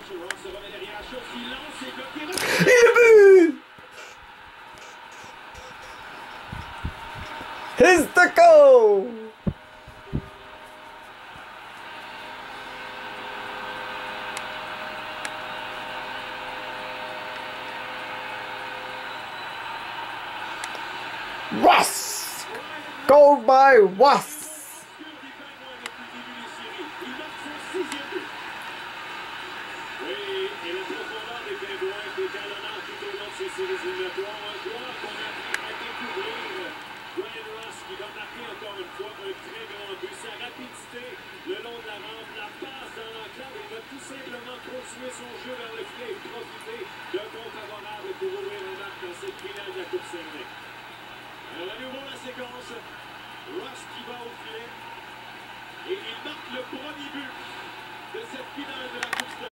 Et le but! Here's the goal! Rust! Goal by Rust! Oui, et la profondeur des Pingouins est étalonnante tout au long de ces séries éliminatoires. Un joueur qu'on a appris à découvrir, Bryan Rust, qui va marquer encore une fois un très grand but. Sa rapidité le long de la rampe, la passe dans l'enclave, il va tout simplement continuer son jeu vers le filet et profiter d'un compte favorable pour ouvrir un match dans cette finale de la Coupe Stanley. Alors à nouveau la séquence, Rust qui va au filet et il marque le premier but de cette finale de la Coupe Stanley.